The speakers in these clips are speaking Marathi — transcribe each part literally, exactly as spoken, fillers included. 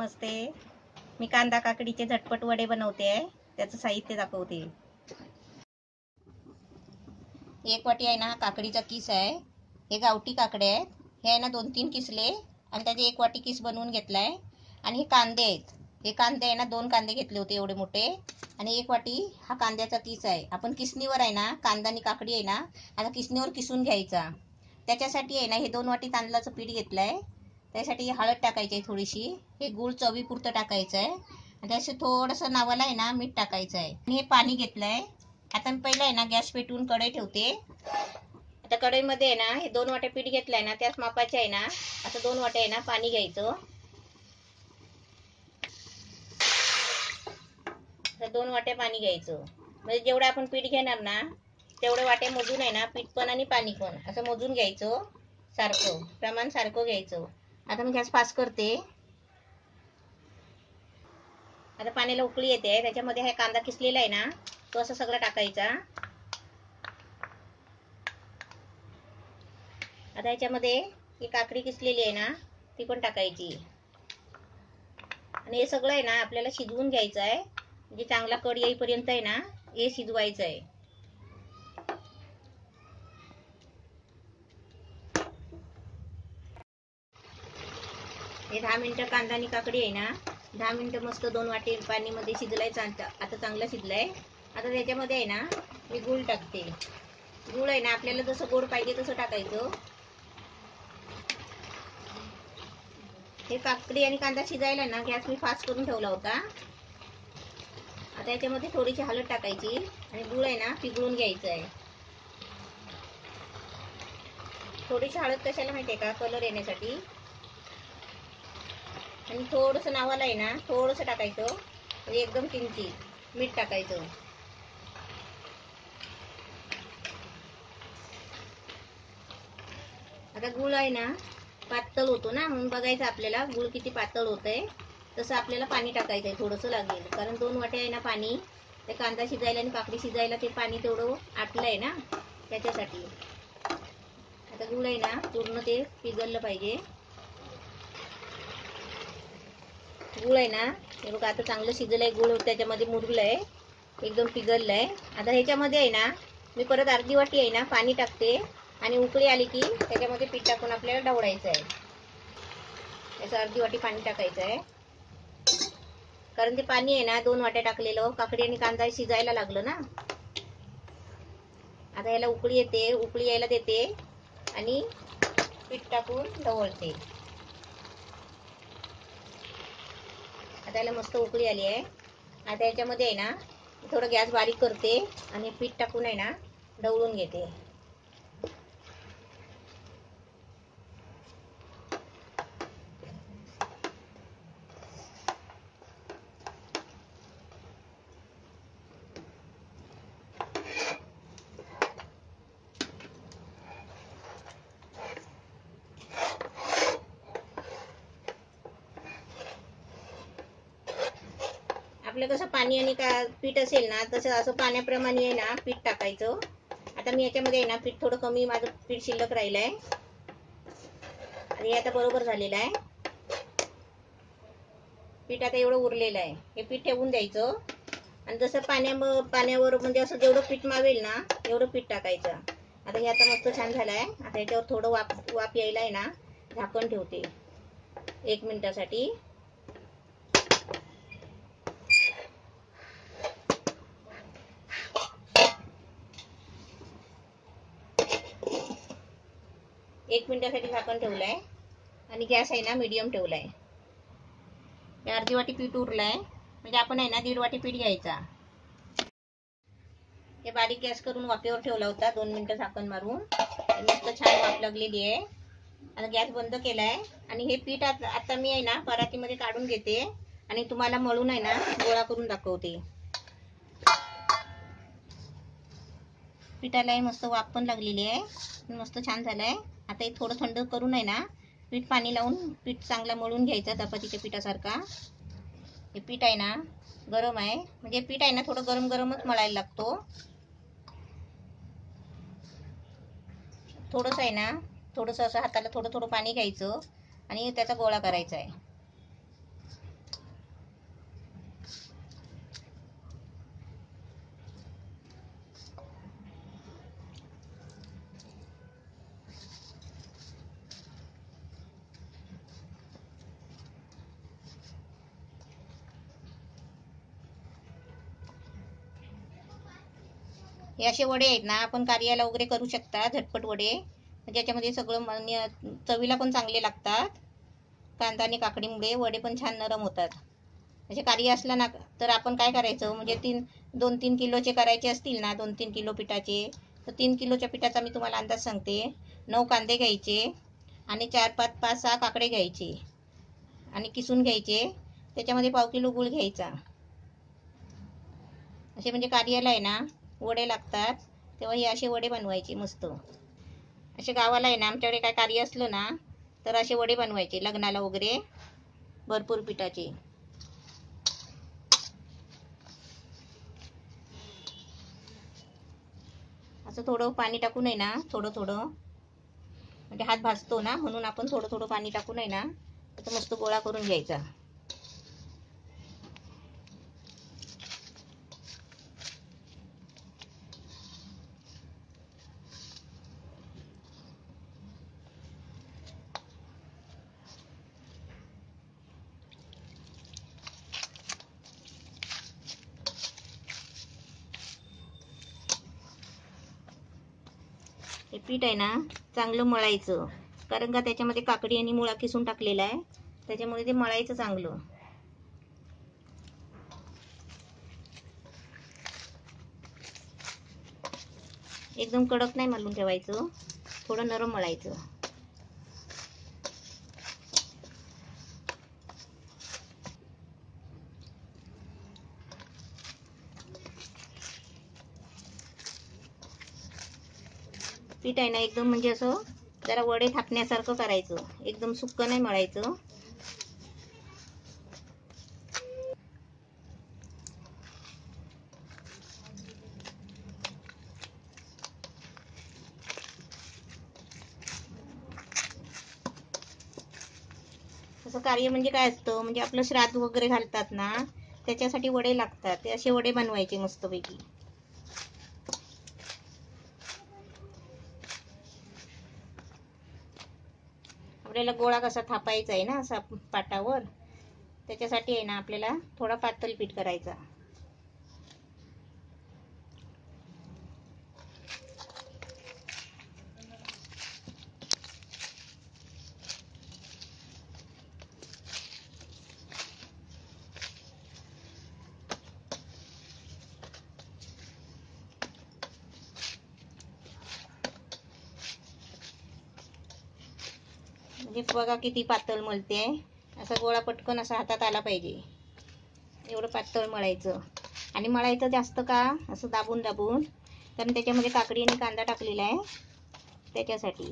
नमस्ते. मी कांदा काकडीचे झटपट वडे बनवते आहे. त्याचं साहित्य दाखवते. एक वाटी आहे ना काकडीचा किस आहे. हे गावठी काकडे आहेत. हे आहे ना दोन तीन किसले आणि त्याचे एक वाटी किस बनवून घेतलाय. आणि हे कांदे आहेत. हे कांदे आहे ना दोन कांदे घेतले होते एवढे मोठे. आणि एक वाटी हा कांद्याचा किस आहे. आपण किसणीवर आहे ना कांदा आणि काकडी आहे ना आता किसणीवर किसून घ्यायचा. त्याच्यासाठी आहे ना हे दोन वाटी तांदळाचं पीठ घेतलंय. त्यासाठी हळद टाकायची आहे थोडीशी. हे गूळ चवीपुरतं टाकायचं आहे. आणि त्याचं थोडंसं नावाला आहे ना मीठ टाकायचं आहे. आणि हे पाणी घेतलंय. आता मी पहिलं आहे ना गॅस पेटवून कढई ठेवते. आता कढईमध्ये आहे ना हे दोन वाटे पीठ घेतलंय ना त्याच मापाचे आहे ना आता दोन वाटे आहे ना पाणी घ्यायचं. तर दोन वाटे पाणी घ्यायचं. म्हणजे जेवढं आपण पीठ घेणार ना तेवढे वाटे मोजून आहे ना पीठ पण आणि पाणी पण असं मोजून घ्यायचं. सारखं प्रमाण सारखं घ्यायचं. आता मी गॅस फास्ट करते. आता पाण्याला उकळी येते. त्याच्यामध्ये हा कांदा किसलेला आहे ना तो असं सगळं टाकायचा. आता ह्याच्यामध्ये ही काकडी किसलेली आहे ना ती पण टाकायची. आणि हे सगळं आहे ना आपल्याला शिजवून घ्यायचं आहे. म्हणजे चांगला कड येईपर्यंत आहे ना हे शिजवायचं आहे. हे दहा मिनिटं कांदा आणि काकडी आहे ना दहा मिनिटं मस्त दोन वाटी पाणीमध्ये शिजलाय. आता चांगला शिजलाय. आता त्याच्यामध्ये आहे ना मी गूळ टाकते. गूळ आहे ना आपल्याला जसं गोड पाहिजे तसं टाकायचं. हे काकडी आणि कांदा शिजायला ना गॅस मी फास्ट करून ठेवला होता. आता याच्यामध्ये थोडीशी हळद टाकायची आणि गूळ आहे ना पिघळून घ्यायचं आहे. थोडीशी हळद कशाला माहितीये का कलर येण्यासाठी. आणि थोडंसं नावाला आहे ना थोडंसं टाकायचं. म्हणजे एकदम किंचित मीठ टाकायचं. आता गूळ आहे ना पातळ होतो ना म्हणून बघायचं आपल्याला गूळ किती पातळ होतंय. तसं आपल्याला पाणी टाकायचं आहे. थोडंसं लागेल कारण दोन वाटे आहे ना पाणी ते कांदा शिजायला आणि काकडी शिजायला ते पाणी तेवढं आटलंय ना त्याच्यासाठी. आता गूळ आहे ना पूर्ण ते पिघललं पाहिजे. गूळ आहे ना हे बघा आता चांगलं शिजलंय. गूळ त्याच्यामध्ये मुरलंय एकदम पिघललंय. आता ह्याच्यामध्ये आहे ना मी परत अर्धी वाटी आहे ना पाणी टाकते. आणि उकळी आली की त्याच्यामध्ये पीठ टाकून आपल्याला ढवळायचं आहे. याचं अर्धी वाटी पाणी टाकायचं आहे. कारण ते पाणी आहे ना दोन वाट्या टाकलेलं काकडी आणि कांदा शिजायला लागलं ना. आता याला उकळी येते. उकळी यायला देते आणि पीठ टाकून ढवळते. आता याला मस्त उकळी आली आहे. आता याच्यामध्ये आहे ना थोडं गॅस बारीक करते आणि पीठ टाकून आहे ना ढवळून घेते. आपलं कसं पाणी आणि का पीठ असेल ना तसं असं पाण्याप्रमाणे आहे ना पीठ टाकायचं. आता मी याच्यामध्ये आहे ना पीठ थोडं कमी माझं पीठ शिल्लक राहिलंय. आणि आता बरोबर झालेलं आहे. पीठ आता एवढं उरलेलं आहे. हे पीठ ठेवून द्यायचं. आणि जसं पाण्या पाण्यावर म्हणजे असं जेवढं पीठ मावेल ना एवढं पीठ टाकायचं. आता हे आता मस्त छान झालंय. आता याच्यावर थोडं वाफ वाफ यायला आहे ना झाकण ठेवते एक मिनिटासाठी. एक मिनिटासाठी झाकण ठेवलंय आणि गॅस आहे ना मीडियम ठेवलाय. अर्धी वाटी पीठ उरलाय म्हणजे आपण आहे ना दीड वाटी पीठ घ्यायचा. हे बारीक गॅस करून वाफेवर ठेवला होता दोन मिनिटं झाकण मारून. मस्त छान वाफ लागलेली आहे. आता गॅस बंद केलाय आणि हे पीठ आता मी आहे ना परातीमध्ये काढून घेते आणि तुम्हाला मळून आहे ना गोळा करून दाखवते. पिठाला मस्त वाफ पण लागलेली आहे. मस्त छान झालंय. आता हे थोडं थंड करून आहे ना पीठ पाणी लावून पीठ चांगला मळून घ्यायचा चपातीच्या पिठासारखा. हे पीठ आहे ना गरम आहे म्हणजे पीठ आहे ना थोडं गरम गरमच मळायला लागतो. थोडंसं आहे ना थोडंसं असं हाताला थोडं थोडं पाणी घ्यायचं आणि त्याचा गोळा करायचा आहे. हे असे वडे आहेत ना, आपण कार्याला वगैरे करू शकता, झटपट वडे. ज्याच्यामध्ये सगळं चवीला पण चांगले लागतात. कांदा आणि काकडीमुळे वडे पण छान नरम होतात. असे कार्य असला ना तर आपण काय करायचं, म्हणजे तीन दोन तीन किलोचे करायचे असतील ना, दोन तीन किलो पिठाचे, तर तीन किलोच्या पिठाचा मी तुम्हाला अंदाज सांगते. नऊ कांदे घ्यायचे आणि चार पाच पाच सहा काकडे घ्यायचे आणि किसून घ्यायचे. त्याच्यामध्ये पाव किलो गूळ घ्यायचा. असे म्हणजे कार्याला आहे ना वडे लागतात, तेव्हा हे असे वडे बनवायचे मस्त. असे गावाला आहे ना आमच्याकडे काय कार्य असलं ना तर असे वडे बनवायचे, लग्नाला वगैरे भरपूर पिठाचे. असं थोडं पाणी टाकून आहे ना, थोडं थोडं, म्हणजे हात भाजतो ना म्हणून आपण थोडं थोडं पाणी टाकून आहे ना त्याचा मस्त गोळा करून घ्यायचा. हे पीठ आहे ना चांगलं मळायचं, कारण का त्याच्यामध्ये काकडी आणि मुळा किसून टाकलेला आहे, त्याच्यामुळे ते मळायचं चांगलं. एकदम कडक नाही मळून ठेवायचं, थोडं नरम मळायचं. पीठ आहे ना एकदम म्हणजे असं जरा वडे थापण्यासारखं करायचं, एकदम सुक्क नाही मळायचं. असं कार्य म्हणजे काय असतं, म्हणजे आपलं श्राद्ध वगैरे घालतात ना त्याच्यासाठी वडे लागतात, ते असे वडे बनवायचे मस्तपैकी. आपल्याला गोळा कसा थापायचा आहे ना असा पाटावर, त्याच्यासाठी आहे ना आपल्याला थोडा पातळ पीठ करायचा. म्हणजे बघा किती पातळ मळते, असा गोळा पटकन असा हातात आला पाहिजे, एवढं पातळ मळायचं. आणि मळायचं जास्त का, असं दाबून दाबून, कारण त्याच्यामध्ये काकडी आणि कांदा टाकलेला आहे त्याच्यासाठी.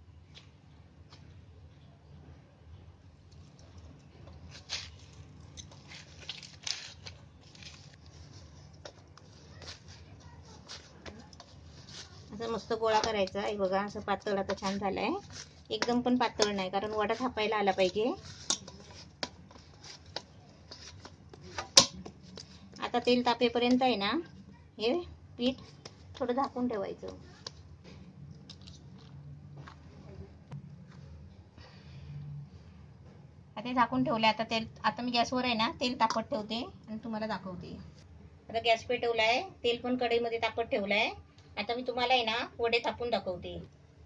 असं मस्त गोळा करायचा. हे बघा असं पातळ आता छान झालाय, एकदम पण पातळ नाही, कारण वडा थापायला आला पाहिजे. आता तेल तापेपर्यंत आहे ना हे पीठ थोडं झाकून ठेवायचं. आता ते झाकून ठेवले. आता तेल, आता मी गॅसवर आहे ना तेल तापत ठेवते आणि तुम्हाला दाखवते. आता गॅस पेटवलाय, तेल पण कढईमध्ये तापत ठेवलाय. आता मी तुम्हाला आहे ना वडे थापून दाखवते.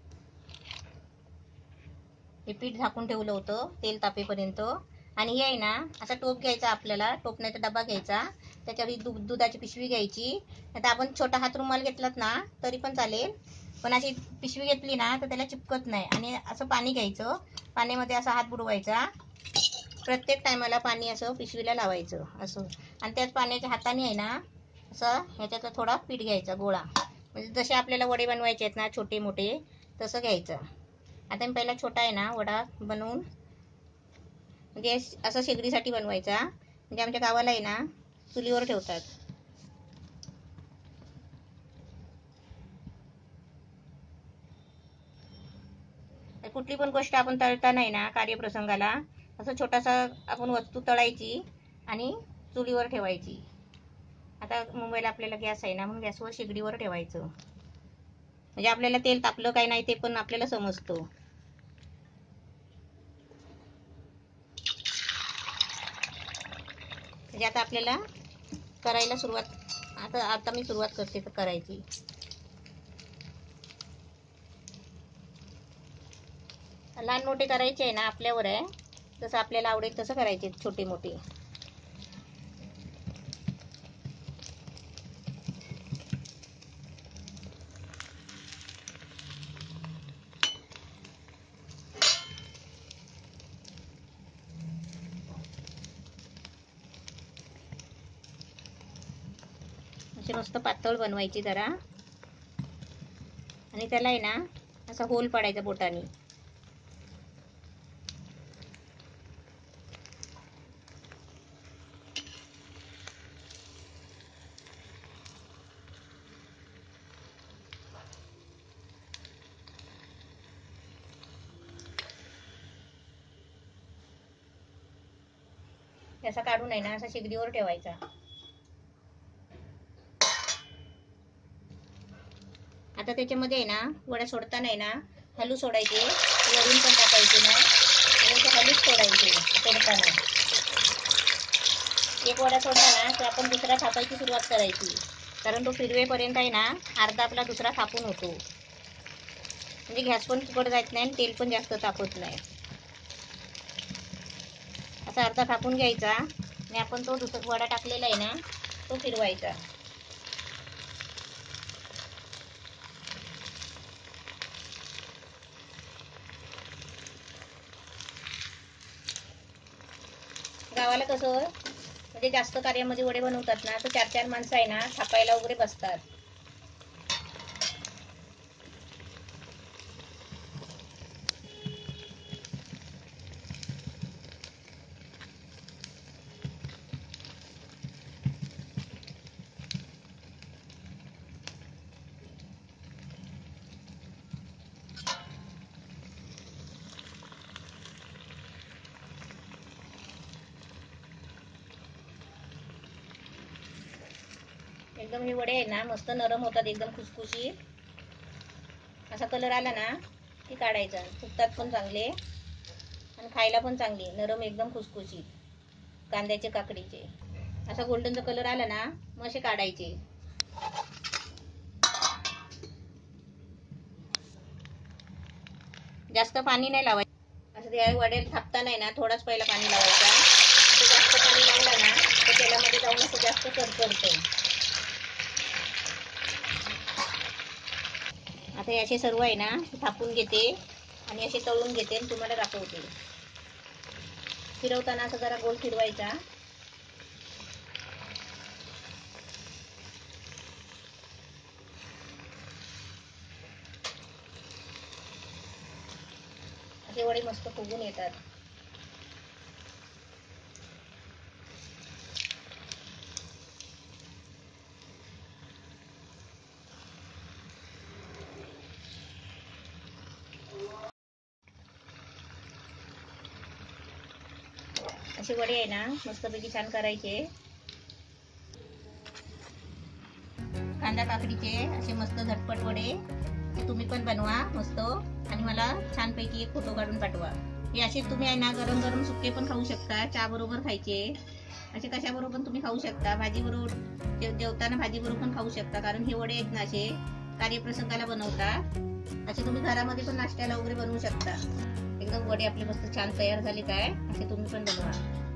हे पीठ झाकून ठेवलं होतं तेल तापेपर्यंत, आणि हे आहे ना असा टोप घ्यायचा आपल्याला, टोप नाही तर डबा घ्यायचा, त्याच्यावर दूध दुधाची पिशवी घ्यायची. आता आपण छोटा हात रुमाल घेतलात ना तरी पण चालेल, पण अशी पिशवी घेतली ना तर त्याला चिपकत नाही. आणि असं पाणी घ्यायचं, पाण्यामध्ये असा हात बुडवायचा, प्रत्येक टायमाला पाणी असं पिशवीला लावायचं असं, आणि त्याच पाण्याच्या हाताने आहे ना असं ह्याच्यातला थोडा पीठ घ्यायचा गोळा, म्हणजे जसे आपल्याला वडे बनवायचे आहेत ना छोटे मोठे तसं घ्यायचं. आता मी पहिला छोटा आहे ना वडा बनवून, म्हणजे असं शेगडीसाठी बनवायचा, म्हणजे आमच्या गावाला आहे ना चुलीवर ठेवतात. कुठली पण गोष्ट आपण तळता नाही ना कार्यप्रसंगाला, असं छोटासा आपण वस्तू तळायची आणि चुलीवर ठेवायची. आता मुंबईला आपल्याला गॅस आहे ना म्हणून गॅसवर शेगडीवर ठेवायचं, म्हणजे आपल्याला तेल तापलं काय नाही ते पण आपल्याला समजतं. म्हणजे आता आपल्याला करायला सुरुवात आता आता मी सुरुवात करते तर करायची. लहान मोठे करायचे आहे ना आपल्यावर आहे, जसं आपल्याला आवडेल तसं करायचे छोटे मोठे. असे मस्त पातळ बनवायची जरा, आणि त्याला आहे ना असा होल पाडायचा बोटाने. असा काढून आहे ना असा शेगडीवर ठेवायचा. आता त्याच्यामध्ये आहे ना वडा सोडताना आहे ना हलू सोडायचे, वरून पण टाकायचे ना, आणि ते हलूच सोडायचे सोडताना. एक वडा सोडला ना की आपण दुसरा थापायची सुरुवात करायची, कारण तो फिरवेपर्यंत आहे ना अर्धा आपला दुसरा थापून होतो. म्हणजे गॅस पण फुकट जात नाही आणि तेल पण जास्त तापत नाही. असा अर्धा थापून घ्यायचा आणि आपण तो दुसरा वडा टाकलेला आहे ना तो फिरवायचा. गावाला कसं म्हणजे जास्त कार्यामध्ये वडे बनवतात ना, तर चार चार माणसं आहे ना थापायला वगैरे बसतात. एकदम हे वडे आहे ना मस्त नरम होतात, एकदम खुसखुशीत. असा कलर आला ना की काढायचा. फुगतात पण चांगले आणि खायला पण चांगले, नरम एकदम खुसखुशीत कांद्याचे काकडीचे. असा गोल्डनचा कलर आला ना मग असे काढायचे. जास्त पाणी नाही लावायचं. असं ते वडे थापताना आहे ना थोडाच पहिला पाणी लावायचा. जास्त पाणी लावलं ना तर तेलामध्ये जाऊन असं जास्त करकरतं. आता हे असे सर्व आहे ना थापून घेते आणि असे तळून घेते आणि तुम्हाला दाखवते. फिरवताना असं जरा गोल फिरवायचा. असे वडे मस्त फुगून येतात. असे वडे आहे ना मस्तपैकी छान करायचे. कांदा काकडीचे असे मस्त झटपट वडे तुम्ही पण बनवा मस्त, आणि मला छानपैकी एक फोटो काढून पाठवा. हे असे तुम्ही आहे ना गरम गरम सुके पण खाऊ शकता, चहा बरोबर खायचे. असे कशाबरोबर पण तुम्ही खाऊ शकता, भाजी बरोबर जेवताना भाजी बरोबर पण खाऊ शकता, कारण हे वडे आहेत ना असे कार्यप्रसंगाला बनवतात. असे तुम्ही घरामध्ये पण नाश्त्याला वगैरे बनवू शकता. एकदम वडे आपले मस्त छान तयार झाले काय, असे तुम्ही पण बनवा.